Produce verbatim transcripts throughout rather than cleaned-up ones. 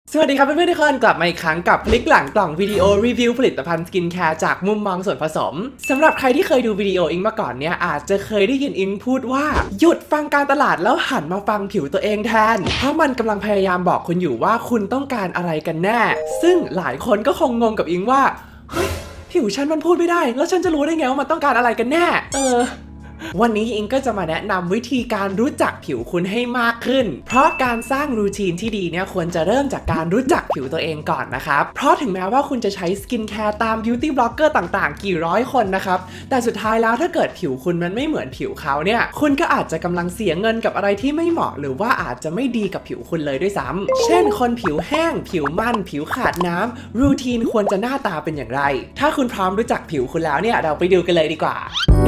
สวัสดีครับเพื่อนๆทุกคนกลับมาอีกครั้งกับคลิกหลังกล่องวิดีโอรีวิวผลิตภัณฑ์สกินแคร์จากมุมมองส่วนผสมสำหรับใครที่เคยดูวิดีโออิงมาก่อนเนี่ยอาจจะเคยได้ยินอิงพูดว่าหยุดฟังการตลาดแล้วหันมาฟังผิวตัวเองแทนเพราะมันกำลังพยายามบอกคุณอยู่ว่าคุณต้องการอะไรกันแน่ซึ่งหลายคนก็คงงงกับอิงว่าเฮ้ยผิวฉันมันพูดไม่ได้แล้วฉันจะรู้ได้ไงว่ามันต้องการอะไรกันแน่เออวันนี้อิงก็จะมาแนะนำวิธีการรู้จักผิวคุณให้มากขึ้นเพราะการสร้างรูทีนที่ดีเนี่ยควรจะเริ่มจากการรู้จักผิวตัวเองก่อนนะครับเพราะถึงแม้ว่าคุณจะใช้สกินแคร์ตามบิวตี้บล็อกเกอร์ต่างๆกี่ร้อยคนนะครับแต่สุดท้ายแล้วถ้าเกิดผิวคุณมันไม่เหมือนผิวเขาเนี่ยคุณก็อาจจะกำลังเสียเงินกับอะไรที่ไม่เหมาะหรือว่าอาจจะไม่ดีกับผิวคุณเลยด้วยซ้ำเช่นคนผิวแห้งผิวมันผิวขาดน้ำรูทีนควรจะหน้าตาเป็นอย่างไรถ้าคุณพร้อมรู้จักผิวคุณแล้วเนี่ยเราไปดูกันเลยดีกว่า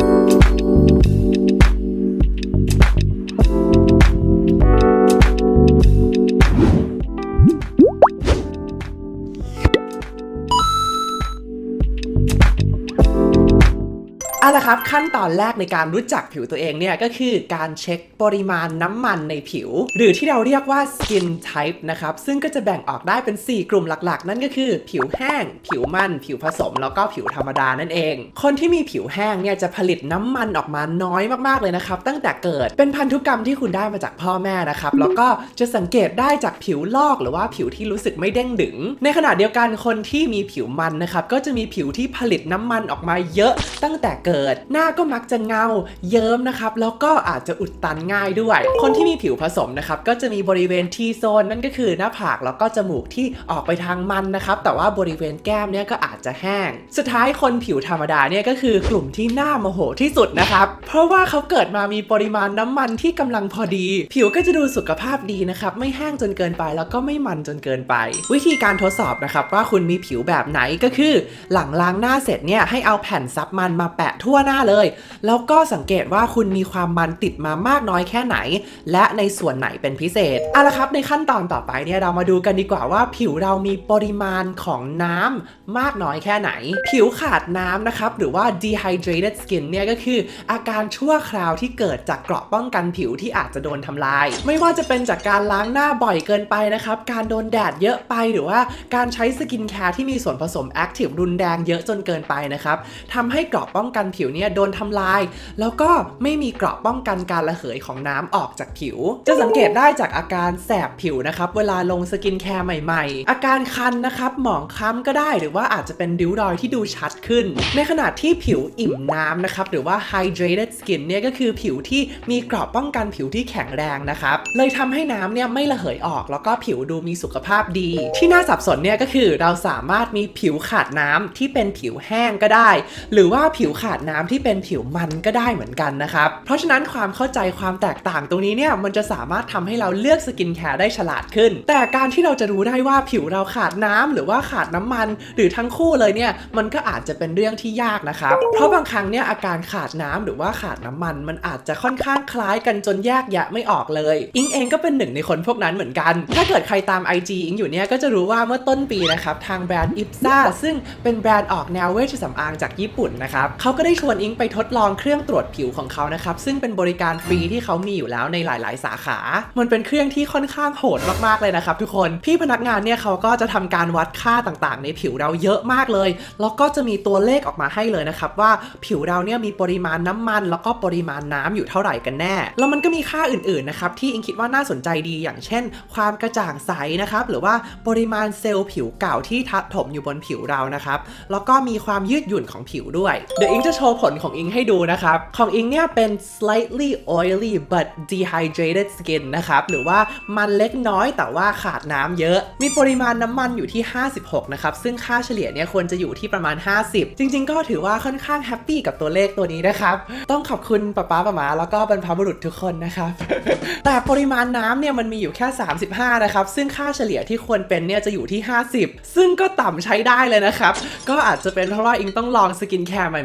เอาละครับขั้นตอนแรกในการรู้จักผิวตัวเองเนี่ยก็คือการเช็คปริมาณน้ำมันในผิวหรือที่เราเรียกว่า skin type นะครับซึ่งก็จะแบ่งออกได้เป็นสี่กลุ่มหลักๆนั่นก็คือผิวแห้งผิวมันผิวผสมแล้วก็ผิวธรรมดานั่นเองคนที่มีผิวแห้งเนี่ยจะผลิตน้ำมันออกมาน้อยมากๆเลยนะครับตั้งแต่เกิดเป็นพันธุกรรมที่คุณได้มาจากพ่อแม่นะครับแล้วก็จะสังเกตได้จากผิวลอกหรือว่าผิวที่รู้สึกไม่เด้งดึงในขณะเดียวกันคนที่มีผิวมันนะครับก็จะมีผิวที่ผลิตน้ำมันออกมาเยอะตั้งแต่เกิดหน้าก็มักจะเงาเยิ้มนะครับแล้วก็อาจจะอุดตันง่ายด้วยคนที่มีผิวผสมนะครับก็จะมีบริเวณ T zone นั่นก็คือหน้าผากแล้วก็จมูกที่ออกไปทางมันนะครับแต่ว่าบริเวณแก้มเนี่ยก็อาจจะแห้งสุดท้ายคนผิวธรรมดาเนี่ยก็คือกลุ่มที่หน้าโมโหที่สุดนะครับเพราะว่าเขาเกิดมามีปริมาณน้ำมันที่กำลังพอดีผิวก็จะดูสุขภาพดีนะครับไม่แห้งจนเกินไปแล้วก็ไม่มันจนเกินไปวิธีการทดสอบนะครับว่าคุณมีผิวแบบไหนก็คือหลังล้างหน้าเสร็จเนี่ยให้เอาแผ่นซับมันมาแปะทั่วหน้าเลยแล้วก็สังเกตว่าคุณมีความมันติดมามากน้อยแค่ไหนและในส่วนไหนเป็นพิเศษเอาละครับในขั้นตอนต่อไปเนี่ยเรามาดูกันดีกว่าว่าผิวเรามีปริมาณของน้ำมากน้อยแค่ไหนผิวขาดน้ำนะครับหรือว่า dehydrated skin เนี่ยก็คืออาการชั่วคราวที่เกิดจากเกราะป้องกันผิวที่อาจจะโดนทำลายไม่ว่าจะเป็นจากการล้างหน้าบ่อยเกินไปนะครับการโดนแดดเยอะไปหรือว่าการใช้สกินแคร์ที่มีส่วนผสมแอคทีฟรุนแรงเยอะจนเกินไปนะครับทำให้เกราะป้องกันผิวเนี่ยโดนทำลายแล้วก็ไม่มีเกราะป้องกันการระเหยของน้ำออกจากผิวจะสังเกตได้จากอาการแสบผิวนะครับเวลาลงสกินแคร์ใหม่ๆอาการคันนะครับหมองคล้ำก็ได้หรือว่าอาจจะเป็นริ้วรอยที่ดูชัดขึ้นในขณะที่ผิวอิ่มน้ำนะครับหรือว่า hydrated skin เนี่ยก็คือผิวที่มีเกราะป้องกันผิวที่แข็งแรงนะครับเลยทำให้น้ำเนี่ยไม่ระเหยออกแล้วก็ผิวดูมีสุขภาพดีที่น่าสับสนเนี่ยก็คือเราสามารถมีผิวขาดน้ำที่เป็นผิวแห้งก็ได้หรือว่าผิวขาดน้ำที่เป็นผิวมันก็ได้เหมือนกันนะครับเพราะฉะนั้นความเข้าใจความแตกต่างตรงนี้เนี่ยมันจะสามารถทำให้เราเลือกสกินแคร์ได้ฉลาดขึ้นแต่การที่เราจะรู้ได้ว่าผิวเราขาดน้ำหรือว่าขาดน้ำมันหรือทั้งคู่เลยเนี่ยมันก็อาจจะเป็นเรื่องที่ยากนะครับเพราะบางครั้งเนี่ยอาการขาดน้ำหรือว่าขาดน้ำมันมันอาจจะค่อนข้างคล้ายกันจนแยกแยะไม่ออกเลยอิงเองก็เป็นหนึ่งในคนพวกนั้นเหมือนกันถ้าเกิดใครตาม ไอ จี อิงอยู่เนี่ยก็จะรู้ว่าเมื่อต้นปีนะครับทางแบรนด์ อิปซ่า ซึ่งเป็นแบรนด์ออกแนวเวชสำอางจากญี่ปุ่นนะครับเขาก็ได้ชวนอิงไปทดลองเครื่องตรวจผิวของเขานะครับซึ่งเป็นบริการฟรีที่เขามีอยู่แล้วในหลายๆสาขามันเป็นเครื่องที่ค่อนข้างโหดมากๆเลยนะครับทุกคนพี่พนักงานเนี่ยเขาก็จะทำการวัดค่าต่างๆในผิวเราเยอะมากเลยแล้วก็จะมีตัวเลขออกมาให้เลยนะครับว่าผิวเราเนี่ยมีปริมาณน้ำมันแล้วก็ปริมาณน้ำอยู่เท่าไหร่กันแน่แล้วมันก็มีค่าอื่นๆนะครับที่อิงคิดว่าน่าสนใจดีอย่างเช่นความกระจ่างใสนะครับหรือว่าปริมาณเซลล์ผิวเก่าที่ทับถมอยู่บนผิวเรานะครับแล้วก็มีความยืดหยุ่นของผิวด้วยเดี๋ยวอิงจะโชว์ผลของอิงให้ดูนะครับของอิงเนี่ยเป็น slightly oily but dehydrated skin นะครับหรือว่ามันเล็กน้อยแต่ว่าขาดน้ำเยอะมีปริมาณน้ำมันอยู่ที่ห้าสิบหกนะครับซึ่งค่าเฉลี่ยเนี่ยควรจะอยู่ที่ประมาณห้าสิบจริงๆก็ถือว่าค่อนข้างแฮปปี้กับตัวเลขตัวนี้นะครับต้องขอบคุณป๊าป๊าป๊าม้าแล้วก็บรรพบุรุษทุกคนนะครับ แต่ปริมาณน้ำเนี่ยมันมีอยู่แค่สามสิบห้านะครับซึ่งค่าเฉลี่ยที่ควรเป็นเนี่ยจะอยู่ที่ห้าสิบซึ่งก็ต่ำใช้ได้เลยนะครับก็อาจจะเป็นเพราะว่าอิงต้องลองสกินแคร์ใหม่ๆอยู่ต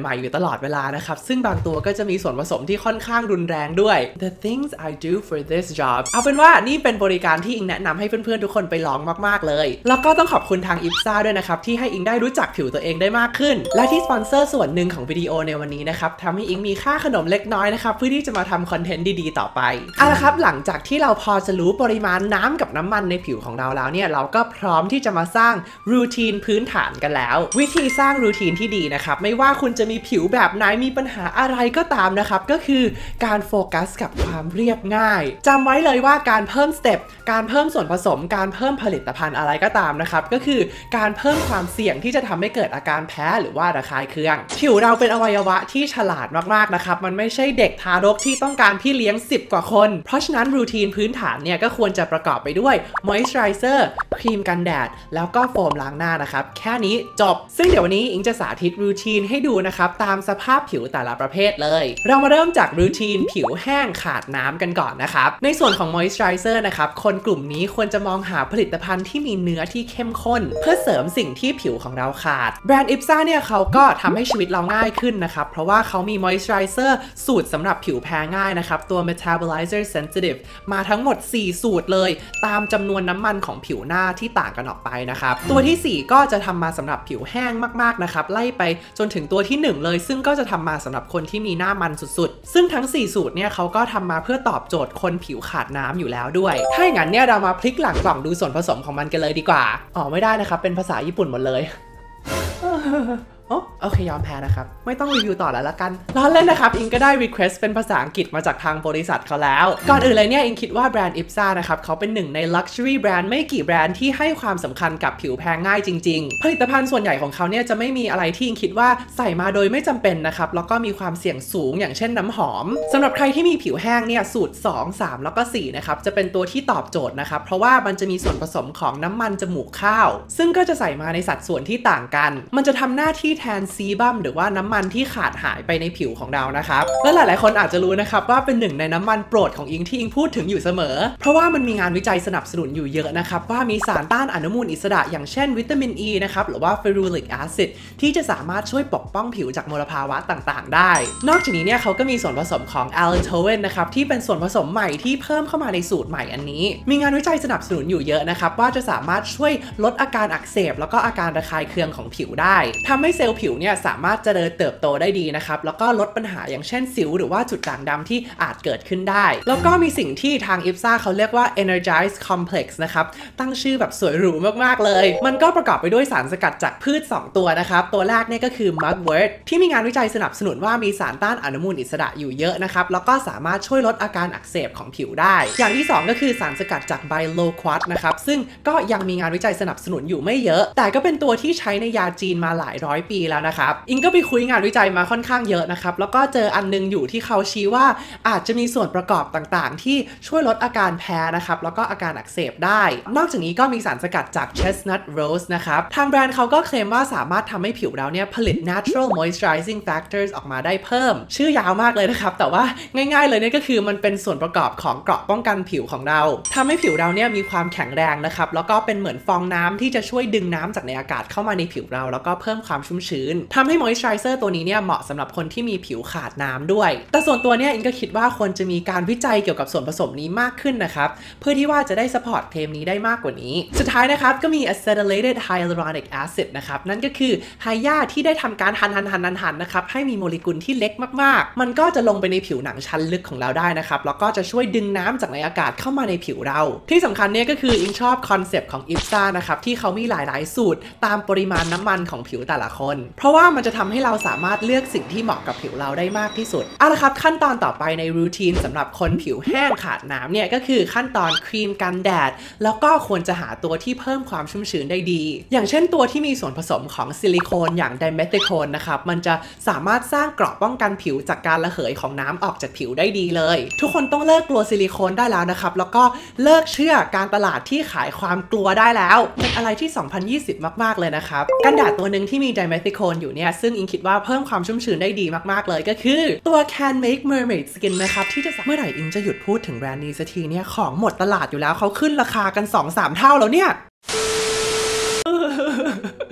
ลอดเวลานะครับซึ่งบางตัวก็จะมีส่วนผสมที่ค่อนข้างรุนแรงด้วย The things I do for this job เอาเป็นว่านี่เป็นบริการที่อิงแนะนำให้เพื่อนๆทุกคนไปลองมากๆเลยแล้วก็ต้องขอบคุณทางอิปซ่าด้วยนะครับที่ให้อิงได้รู้จักผิวตัวเองได้มากขึ้นและที่สปอนเซอร์ส่วนหนึ่งของวิดีโอในวันนี้นะครับทำให้อิงมีค่าขนมเล็กน้อยนะครับเพื่อที่จะมาทำคอนเทนต์ดีๆต่อไปเอาละครับหลังจากที่เราพอจะรู้ปริมาณน้ำกับน้ำมันในผิวของเราแล้วเนี่ยเราก็พร้อมที่จะมาสร้างรูทีนพื้นฐานกันแล้ววิธีสร้างรูทีนที่ดีนะครับไม่ว่าคุณจะมีผิวแบบไหนมีปัญหาอะไรก็ตามนะครับก็คือการโฟกัสกับความเรียบง่ายจำไว้เลยว่าการเพิ่มสเต็ปการเพิ่มส่วนผสมการเพิ่มผลิตภัณฑ์อะไรก็ตามนะครับก็คือการเพิ่มความเสี่ยงที่จะทำให้เกิดอาการแพ้หรือว่าระคายเคืองผิวเราเป็นอวัยวะที่ฉลาดมากๆนะครับมันไม่ใช่เด็กทารกที่ต้องการพี่เลี้ยงสิบกว่าคนเพราะฉะนั้นรูทีนพื้นฐานเนี่ยก็ควรจะประกอบไปด้วยมอยส์เจอไรเซอร์ครีมกันแดดแล้วก็โฟมล้างหน้านะครับแค่นี้จบซึ่งเดี๋ยววันนี้อิงจะสาธิตรูทีนให้ดูนะครับตามสภาพผิวแต่ละประเภทเลยเรามาเริ่มจากรูทีนผิวแห้งขาดน้ำกันก่อนนะครับในส่วนของมอยส์เจอไรเซอร์นะครับคนกลุ่มนี้ควรจะมองหาผลิตภัณฑ์ที่มีเนื้อที่เข้มข้นเพื่อเสริมสิ่งที่ผิวของเราขาดแบรนด์อิปซ่าเนี่ยเขาก็ทำให้ชีวิตเราง่ายขึ้นนะครับเพราะว่าเขามีมอยส์เจอไรเซอร์สูตรสำหรับผิวแพ้ง่ายนะครับตัว Metabolizer Sensitive มาทั้งหมดสี่สูตรเลยตามจำนวนน้ำมันของผิวหน้าที่ต่างกันออกไปนะครับตัวที่สี่ก็จะทำมาสำหรับผิวแห้งมากๆนะครับไล่ไปจนถึงตัวที่หนึ่งเลยซึ่งก็จะทำมาสำหรับคนที่มีหน้ามันสุดๆซึ่งทั้งสี่สูตรเนี่ยเขาก็ทำมาเพื่อตอบโจทย์คนผิวขาดน้ำอยู่แล้วด้วยถ้าอย่างนั้นเนี่ยเรามาพลิกหลังกล่องดูส่วนผสมของมันกันเลยดีกว่าอ๋อไม่ได้นะครับเป็นภาษาญี่ปุ่นหมดเลยโอ้โอเคยอมแพ้นะครับไม่ต้องรีวิวต่อแล้วละกันล้อเล่นนะครับอิงก็ได้ request เป็นภาษาอังกฤษมาจากทางบริษัทเขาแล้วก่อนอื่นเลยเนี่ยอิงคิดว่าแบรนด์อิปซ่านะครับเขาเป็นหนึ่งใน luxury แบรนด์ไม่กี่แบรนด์ที่ให้ความสำคัญกับผิวแพ้ง่ายจริงๆผลิตภัณฑ์ส่วนใหญ่ของเขาเนี่ยจะไม่มีอะไรที่อิงคิดว่าใส่มาโดยไม่จำเป็นนะครับแล้วก็มีความเสี่ยงสูงอย่างเช่นน้ำหอมสำหรับใครที่มีผิวแห้งเนี่ยสูตรสอง สามแล้วก็สี่นะครับจะเป็นตัวที่ตอบโจทย์นะครับเพราะว่ามันจะมีส่วนผสมของน้ำมันจมูกข้าวซึ่งก็จะใส่มาในสัดส่วนที่ต่างกันมันจะทำหน้าที่แทนซีบัมหรือว่าน้ำมันที่ขาดหายไปในผิวของเรานะครับและหลายๆคนอาจจะรู้นะครับว่าเป็นหนึ่งในน้ำมันโปรดของอิงที่อิงพูดถึงอยู่เสมอเพราะว่ามันมีงานวิจัยสนับสนุนอยู่เยอะนะครับว่ามีสารต้านอนุมูลอิสระอย่างเช่นวิตามินอ e ีนะครับหรือว่าเฟรูริกแอซิดที่จะสามารถช่วยปกป้องผิวจากมลภาวะต่างๆได้นอกจากนี้เนี่ยเขาก็มีส่วนผสมของแอลเลนโทเวนนะครับที่เป็นส่วนผสมใหม่ที่เพิ่มเข้ามาในสูตรใหม่อันนี้มีงานวิจัยสนับสนุนอยู่เยอะนะครับว่าจะสามารถช่วยลดอาการอักเสบแล้วก็อาการระคายเคืองของผิวได้ทำให้เซลล์ผิวเนี่ยสามารถเจริญเติบโตได้ดีนะครับแล้วก็ลดปัญหาอย่างเช่นสิวหรือว่าจุดด่างดำที่อาจเกิดขึ้นได้แล้วก็มีสิ่งที่ทางอิปซ่าเขาเรียกว่า Energize Complex นะครับตั้งชื่อแบบสวยหรูมากๆเลยมันก็ประกอบไปด้วยสารสกัดจากพืชสองตัวนะครับตัวแรกเนี่ยก็คือ Mugwort ที่มีงานวิจัยสนับสนุนว่ามีสารต้านอนุมูลอิสระอยู่เยอะนะครับแล้วก็สามารถช่วยลดอาการอักเสบของผิวได้อย่างที่สองก็คือสารสกัดจาก Biloquat นะครับซึ่งก็ยังมีงานวิจัยสนับสนุนอยู่ไม่เยอะแต่ก็เป็นตัวที่ใช้ในยาจีนมาหลายร้อยปีแล้วนะครับอิงก็ไปคุยงานวิจัยมาค่อนข้างเยอะนะครับแล้วก็เจออันนึงอยู่ที่เขาชี้ว่าอาจจะมีส่วนประกอบต่างๆที่ช่วยลดอาการแพ้นะครับแล้วก็อาการอักเสบได้นอกจากนี้ก็มีสารสกัดจาก Chestnut Rose นะครับทางแบรนด์เขาก็เคลมว่าสามารถทำให้ผิวเราเนี่ยผลิต natural moisturizing factors ออกมาได้เพิ่มชื่อยาวมากเลยนะครับแต่ว่าง่ายๆเลยเนี่ยก็คือมันเป็นส่วนประกอบของเกราะป้องกันผิวของเราทำให้ผิวเราเนี่ยมีความแข็งแรงนะครับแล้วก็เป็นเหมือนฟองน้ำที่จะช่วยดึงน้ำจากในอากาศเข้ามาในผิวเราแล้วก็เพิ่มความชุ่มชื้นทำให้ moisturizer ตัวนี้เนี่ยเหมาะสำหรับคนที่มีผิวขาดน้ำด้วยแต่ส่วนตัวเนี่ยอิงก็คิดว่าควรจะมีการวิจัยเกี่ยวกับส่วนผสมนี้มากขึ้นนะครับเพื่อที่ว่าจะได้สปอร์ตเคลมนี้ได้มากกว่านี้สุดท้ายนะครับก็มี acetylated hyaluronic acid นะครับนั่นก็คือไฮยาที่ได้ทำการหั่นหั่นหั่นหั่นนะครับให้มีโมเลกุลที่เล็กมากๆมันก็จะลงไปในผิวหนังชั้นลึกของเราได้นะครับแล้วก็จะช่วยดึงน้ำจากในอากาศเข้ามาในผิวเราที่สำคัญเนี่ยก็คืออิงชอบคอนเซปต์ของอิปซ่านะครับที่เขามีหลายๆสูตรตามปริมาณน้ำมันของผิวแต่ละคนเพราะว่ามันจะทำให้เราสามารถเลือกสิ่งที่เหมาะกับผิวเราได้มากที่สุดเอาละครับขั้นตอนต่อไปในรูทีนสำหรับคนผิวแห้งขาดน้ำเนี่ยก็คือขั้นตอนครีมกันแดดแล้วก็ควรจะหาตัวที่เพิ่มความชุ่มชื้นได้ดีอย่างเช่นตัวที่มีส่วนผสมของซิลิโคนอย่างไดเมทิโคนนะครับมันจะสามารถสร้างเกราะป้องกันผิวจากการระเหยของน้ำออกจากผิวได้ดีเลยทุกคนต้องเลิกกลัวซิลิโคนได้แล้วนะครับแล้วก็เลิกเชื่อการตลาดที่ขายความกลัวได้แล้วเป็นอะไรที่สองพันยี่สิบมากๆเลยนะครับกันแดดตัวหนึ่งที่มีไดเมทิโคนอยู่เนี่ยซึ่งอิงคิดว่าเพิ่มความชุ่มชื้นได้ดีมากๆเลยก็คือตัว Can Make Mermaid Skin นะครับที่จะเมื่อไหร่อิงจะหยุดพูดถึงแบรนด์นี้สักทีเนี่ยของหมดตลาดอยู่แล้วเขาขึ้นราคากัน สองสาม เท่าแล้วเนี่ย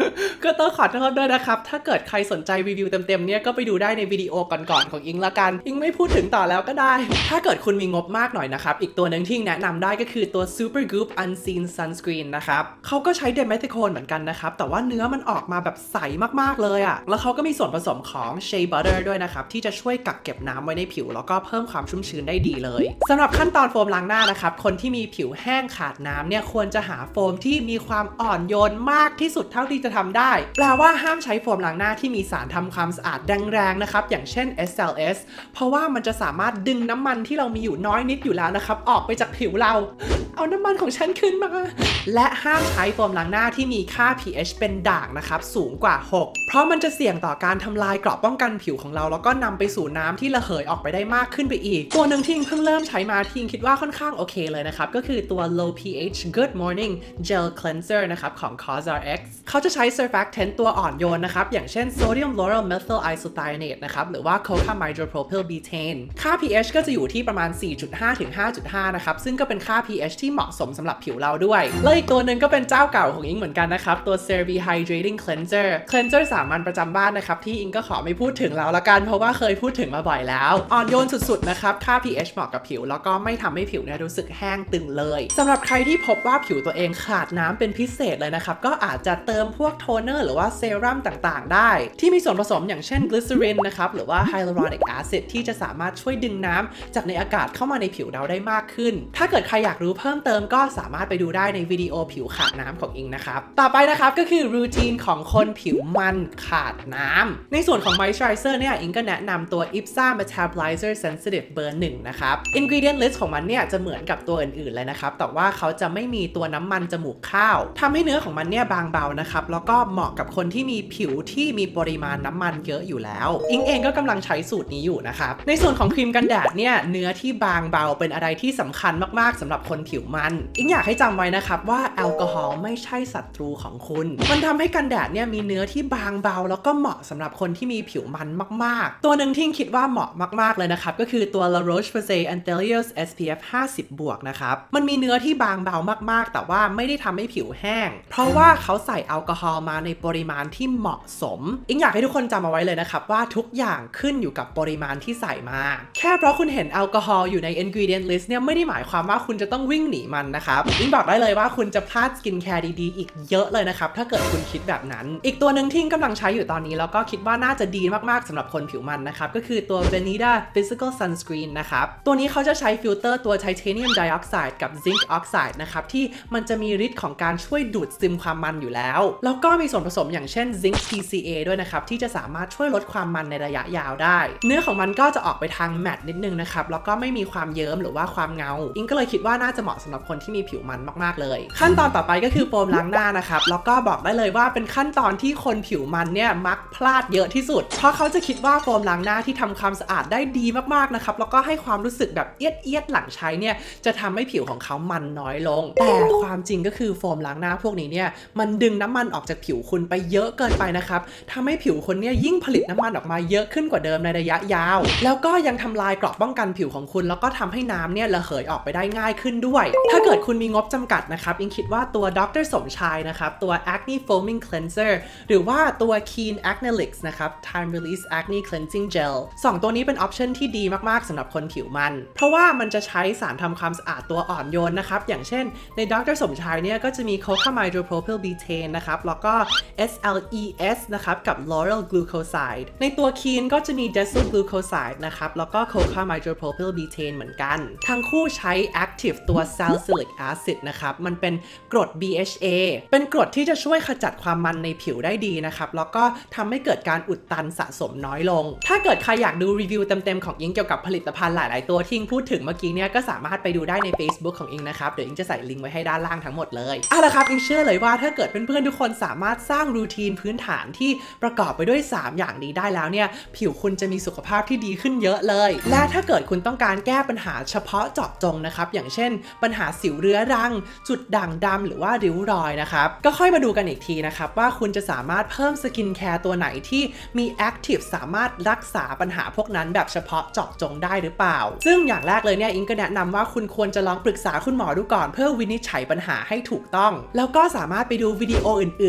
ก็ต้องขอโทษด้วยนะครับถ้าเกิดใครสนใจรีวิวเต็มๆเนี่ยก็ไปดูได้ในวิดีโอก่อนๆของอิงละกันอิงไม่พูดถึงต่อแล้วก็ได้ถ้าเกิดคุณมีงบมากหน่อยนะครับอีกตัวหนึ่งที่แนะนำได้ก็คือตัว Supergoop Unseen Sunscreen นะครับเขาก็ใช้เดเมทิโคนเหมือนกันนะครับแต่ว่าเนื้อมันออกมาแบบใสมากๆเลยอะแล้วเขาก็มีส่วนผสมของ Shea Butter ด้วยนะครับที่จะช่วยกักเก็บน้ำไว้ในผิวแล้วก็เพิ่มความชุ่มชื้นได้ดีเลยสำหรับขั้นตอนโฟมล้างหน้านะครับคนที่มีผิวแห้งขาดน้ำเนี่ยควรจะหาโฟมที่มีความอ่อนโยนมากที่สุดเท่าที่จะทำได้แปลว่าห้ามใช้โฟมล้างหน้าที่มีสารทำความสะอาดแรงๆนะครับอย่างเช่น เอส แอล เอส เพราะว่ามันจะสามารถดึงน้ำมันที่เรามีอยู่น้อยนิดอยู่แล้วนะครับออกไปจากผิวเราเอาน้ำมันของฉันขึ้นมาและห้ามใช้โฟมล้างหน้าที่มีค่า pH เป็นด่างนะครับสูงกว่าหกเพราะมันจะเสี่ยงต่อการทำลายเกราะป้องกันผิวของเราแล้วก็นำไปสู่น้ำที่ระเหยออกไปได้มากขึ้นไปอีกตัวหนึ่งที่เพิ่งเริ่มใช้มาที่คิดว่าค่อนข้างโอเคเลยนะครับก็คือตัว low pH Good Morning Gel Cleanser นะครับของ COSRX เขาจะใช้ surfactant ตัวอ่อนโยนนะครับอย่างเช่น Sodium Lauryl Methyl Isothianate นะครับหรือว่า Cocamidopropyl Betaine ค่า pH ก็จะอยู่ที่ประมาณ สี่จุดห้า ถึง ห้าจุดห้า นะครับซึ่งก็เป็นค่า pH ที่เหมาะสมสำหรับผิวเราด้วยและอีกตัวหนึ่งก็เป็นเจ้าเก่าของอิงเหมือนกันนะครับตัว CeraVe Hydrating Cleanser Cleanser สามัญประจำบ้านนะครับที่อิงก็ขอไม่พูดถึงแล้วละกันเพราะว่าเคยพูดถึงมาบ่อยแล้วอ่อนโยนสุดๆนะครับค่า pH เหมาะกับผิวแล้วก็ไม่ทำให้ผิวเนี่ยรู้สึกแห้งตึงเลยสำหรับใครที่พบว่าผิวตัวเองขาดน้ำเป็นพิเศษเลยนะครับก็อาจจะเติมพวกโทนเนอร์หรือว่าเซรั่มต่างๆได้ที่มีส่วนผสมอย่างเช่น glycerin นะครับหรือว่า hyaluronic acid ที่จะสามารถช่วยดึงน้ำจากในอากาศเข้ามาในผิวเราได้มากขึ้นถ้าเกิดใครอยากรู้เพิ่มเติมก็สามารถไปดูได้ในวิดีโอผิวขาดน้ำของอิงนะครับต่อไปนะครับก็คือรูทีนของคนผิวมันขาดน้ำในส่วนของ moisturizer เนี่ยอิงก็แนะนำตัว อิปซ่า Metabolizer Sensitive เบอร์หนึ่งนะครับ ingredient list ของมันเนี่ยจะเหมือนกับตัวอื่นๆเลยนะครับแต่ว่าเขาจะไม่มีตัวน้ำมันจมูกข้าวทำให้เนื้อของมันเนี่ยบางเบานะครับแล้วก็เหมาะกับคนที่มีผิวที่มีปริมาณน้ำมันเยอะอยู่แล้วอิงเองก็กำลังใช้สูตรนี้อยู่นะครับในส่วนของครีมกันแดดเนี่ยเนื้อที่บางเบาเป็นอะไรที่สำคัญมากๆสำหรับคนผิวมันอิงอยากให้จำไว้นะครับว่าแอลกอฮอล์ไม่ใช่ศัตรูของคุณมันทำให้กันแดดเนี่ยมีเนื้อที่บางเบาแล้วก็เหมาะสำหรับคนที่มีผิวมันมากๆตัวหนึ่งที่คิดว่าเหมาะมากๆเลยนะครับก็คือตัว La Roche-Posay Anthelios เอส พี เอฟ ห้าสิบ บวกนะครับมันมีเนื้อที่บางเบามากๆแต่ว่าไม่ได้ทำให้ผิวแห้งเพราะว่าเขาใส่แอลกอฮอล์มาในปริมาณที่เหมาะสมอิงอยากให้ทุกคนจำเอาไว้เลยนะครับว่าทุกอย่างขึ้นอยู่กับปริมาณที่ใส่มาแค่เพราะคุณเห็นแอลกอฮอล์อยู่ใน ingredient list เนี่ยไม่ได้หมายความว่าคุณจะต้องวิ่งหนีมันนะครับอิงบอกได้เลยว่าคุณจะพลาดสกินแคร์ดีๆอีกเยอะเลยนะครับถ้าเกิดคุณคิดแบบนั้นอีกตัวหนึ่งที่กำลังใช้อยู่ตอนนี้แล้วก็คิดว่าน่าจะดีมากๆสำหรับคนผิวมันนะครับก็คือตัว Veneda Physical Sunscreen นะครับตัวนี้เขาจะใช้ฟิลเตอร์ตัว Titanium Dioxide กับ Zinc Oxide นะครับที่มันจะมีฤทธิ์ของการช่วยดูดซึมความมันอยู่แล้วแล้วก็มีส่วนผสมอย่างเช่น Zinc ที ซี เอ ด้วยนะครับที่จะสามารถช่วยลดความมันในระยะยาวได้เนื้อของมันก็จะออกไปทางแมตต์นิดนึงนะครับแล้วก็ไม่มีความเยิ้มหรือว่าความเงาอิงก็เลยคิดว่าน่าจะเหมาะสำหรับคนที่มีผิวมันมากๆเลยขั้นตอนต่อไปก็คือโฟมล้างหน้านะครับแล้วก็บอกได้เลยว่าเป็นขั้นตอนที่คนผิวมันเนี่ยมักพลาดเยอะที่สุดเพราะเขาจะคิดว่าโฟมล้างหน้าที่ทำความสะอาดได้ดีมากๆนะครับแล้วก็ให้ความรู้สึกแบบเอียดเอียดหลังใช้เนี่ยจะทำให้ผิวของเขามันน้อยลงแต่ความจริงก็คือโฟมล้างหน้าพวกนี้เนี่ยมันดึงน้ำมันออกจากผิวคุณไปเยอะเกินไปนะครับทำให้ผิวคุณเนี่ยยิ่งผลิตน้ำมันออกมาเยอะขึ้นกว่าเดิมในระยะยาวแล้วก็ยังทำลายเกราะป้องกันผิวของคุณแล้วก็ทำให้น้ำเนี่ยระเหยออกไปได้ง่ายขึ้นด้วยถ้าเกิดคุณมีงบจำกัดนะครับอิงคิดว่าตัวดร.สมชายนะครับตัว Acne Foaming Cleanser หรือว่าตัว Keen Acnelix นะครับ Time Release Acne Cleansing Gel สองตัวนี้เป็นออปชันที่ดีมากๆสำหรับคนผิวมันเพราะว่ามันจะใช้สารทำความสะอาดตัวอ่อนโยนนะครับอย่างเช่นในดร.สมชายเนี่ยก็จะมี Cocamidopropyl Betaine นะครับแล้วก็ เอส แอล อี เอส นะครับกับ Lauryl Glucoside ในตัว Keen ก็จะมี Decyl Glucoside นะครับแล้วก็ Cocamidopropyl Betaine เหมือนกันทั้งคู่ใช้ Active ตัว Salicylic Acid นะครับมันเป็นกรด บี เอช เอ เป็นกรดที่จะช่วยขจัดความมันในผิวได้ดีนะครับแล้วก็ทำให้เกิดการอุดตันสะสมน้อยลงถ้าเกิดใครอยากดูรีวิวเต็มๆของอิงเกี่ยวกับผลิตภัณฑ์หลายๆตัวที่อิงพูดถึงเมื่อกี้เนี่ยก็สามารถไปดูได้ใน Facebook ของอิงนะครับเดี๋ยวอิงจะใส่ลิงก์ไว้ให้ด้านล่างทั้งหมดเลยเอาละครับอิงเชื่อเลยว่าถ้าเกิดเพื่อนๆทุกคนสามารถสร้างรูทีนพื้นฐานที่ประกอบไปด้วยสามอย่างนี้ได้แล้วเนี่ยผิวคุณจะมีสุขภาพที่ดีขึ้นเยอะเลยและถ้าเกิดคุณต้องการแก้ปัญหาเฉพาะเจาะจงนะครับอย่างเช่นปัญหาสิวเรื้อรังจุดด่างดำหรือว่าริ้วรอยนะครับก็ค่อยมาดูกันอีกทีนะครับว่าคุณจะสามารถเพิ่มสกินแคร์ตัวไหนที่มีแอคทีฟสามารถรักษาปัญหาพวกนั้นแบบเฉพาะเจาะจงได้หรือเปล่าซึ่งอย่างแรกเลยเนี่ยอิงก็แนะนำว่าคุณควรจะลองปรึกษาคุณหมอดูก่อนเพื่อวินิจฉัยปัญหาให้ถูกต้องแล้วก็สามารถไปดูวิดีโออื่นๆของอิง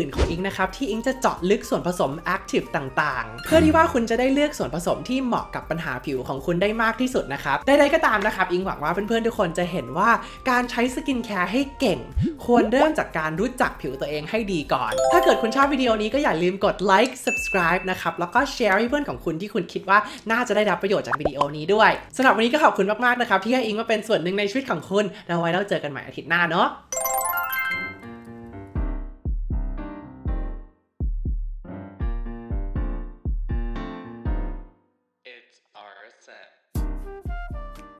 นะครับที่อิงจะเจาะลึกส่วนผสม Active ต่างๆเพื่อที่ว่าคุณจะได้เลือกส่วนผสมที่เหมาะกับปัญหาผิวของคุณได้มากที่สุดนะครับใดๆก็ตามนะครับอิงหวังว่าเพื่อนๆทุกคนจะเห็นว่าการใช้สกินแคร์ให้เก่งควรเริ่มจากการรู้จักผิวตัวเองให้ดีก่อนถ้าเกิดคุณชอบวิดีโอนี้ก็อย่าลืมกดไลค์ subscribe นะครับแล้วก็แชร์ให้เพื่อนของคุณที่คุณคิดว่าน่าจะได้รับประโยชน์จากวิดีโอนี้ด้วยสำหรับวันนี้ก็ขอบคุณมากๆนะครับที่ให้อิงมาเป็นส่วนหนึ่งในชีวิตของคุณแล้วไว้เราเจอกันใหม่อาทิตย์หน้าเนาะ It's our set.